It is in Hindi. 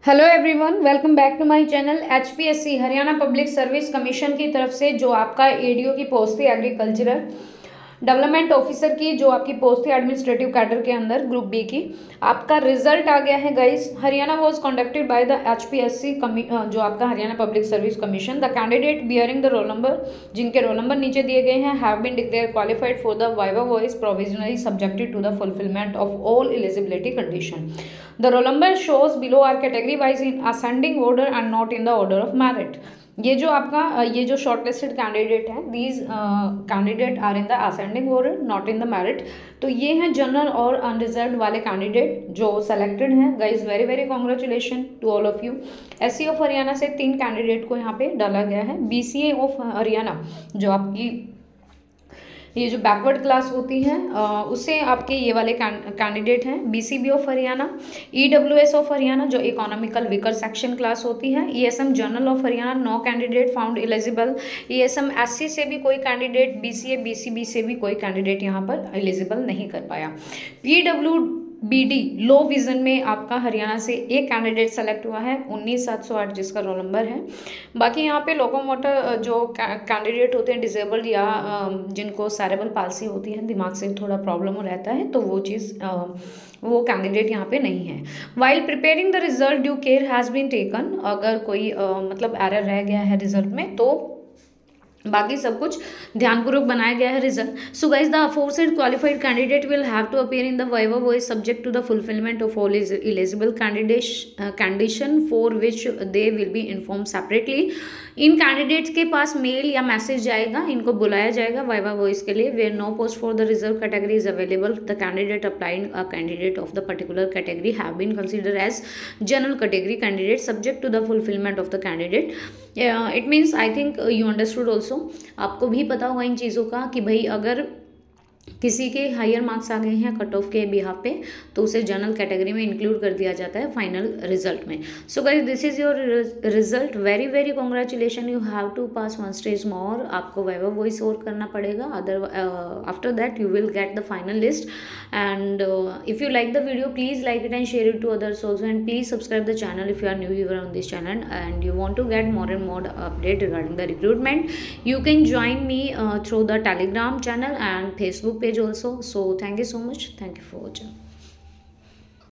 Hello everyone, welcome back to my channel. HPSC Haryana Public Service Commission की तरफ से जो आपका एडीओ की पोस्ट थी एग्रीकल्चरल डेवलपमेंट ऑफिसर की, जो आपकी पोस्ट थी एडमिनिस्ट्रेटिव कैडर के अंदर ग्रुप बी की, आपका रिजल्ट आ गया है guys. Haryana was conducted by the HPSC जो आपका Haryana Public Service Commission. The candidate bearing the roll number, जिनके रोल नंबर नीचे दिए गए हैं, have been declare qualified for the viva voce provisionally subjected to the fulfilment of all eligibility condition. The roll number shows below are category wise in ascending order and not in the order of merit. ये जो आपका ये जो शॉर्टलिस्टेड कैंडिडेट हैं, these candidate are in the ascending order not in the merit. तो ये हैं जनरल और अनरिजर्व वाले कैंडिडेट जो सेलेक्टेड हैं। Guys very very congratulation to all of you. SC of Haryana से 3 कैंडिडेट को यहाँ पे डाला गया है। बीसीए ऑफ हरियाणा जो आपकी ये जो बैकवर्ड क्लास होती है उससे आपके ये वाले कैंडिडेट हैं। BCB of Haryana, EWS of Haryana जो इकोनॉमिकल वीकर सेक्शन क्लास होती है, ESM general of Haryana 9 candidate found eligible. ESM SC से भी कोई कैंडिडेट, बीसीए बीसीबी से भी कोई कैंडिडेट यहाँ पर एलिजिबल नहीं कर पाया। पीडब्ल्यूबीडी लो विजन में आपका हरियाणा से एक कैंडिडेट सेलेक्ट हुआ है 19708 जिसका रोल नंबर है। बाकी यहाँ पे लोकोमोटर जो कैंडिडेट होते हैं डिसेबल्ड या जिनको सेरेब्रल पाल्सी होती है, दिमाग से थोड़ा प्रॉब्लम रहता है, तो वो चीज़ वो कैंडिडेट यहाँ पे नहीं है। While preparing the result due care has been taken. अगर कोई मतलब एरर रह गया है रिजल्ट में तो बाकी सब कुछ ध्यानपूर्वक बनाया गया है result. So guys the aforesaid qualified candidate will have to appear in the viva voce subject to the fulfilment of all eligible condition for which they will be inform separately. इन कैंडिडेट्स के पास मेल या मैसेज जाएगा, इनको बुलाया जाएगा वाइवा वॉइस के लिए। Where no post for the reserve category is available, the candidate applying a candidate of the particular category have been consider as general category candidate subject to the fulfilment of the candidate. It means I think you understood also. आपको भी पता होगा इन चीज़ों का कि भाई अगर किसी के हायर मार्क्स आ गए हैं कट ऑफ के बिहाफ पे तो उसे जनरल कैटेगरी में इंक्लूड कर दिया जाता है फाइनल रिजल्ट में। So guys this is your result. Very very congratulation, you have to pass 1 stage more. आपको वाइवा वॉइस और करना पड़ेगा, other after that you will get the final list. And if you like the video please like it and share it to others also, and please subscribe the channel if you are new viewer on this channel and you want to get more and more update regarding the recruitment. You can join me through the Telegram channel and Facebook page also. So thank you so much. Thank you for watching.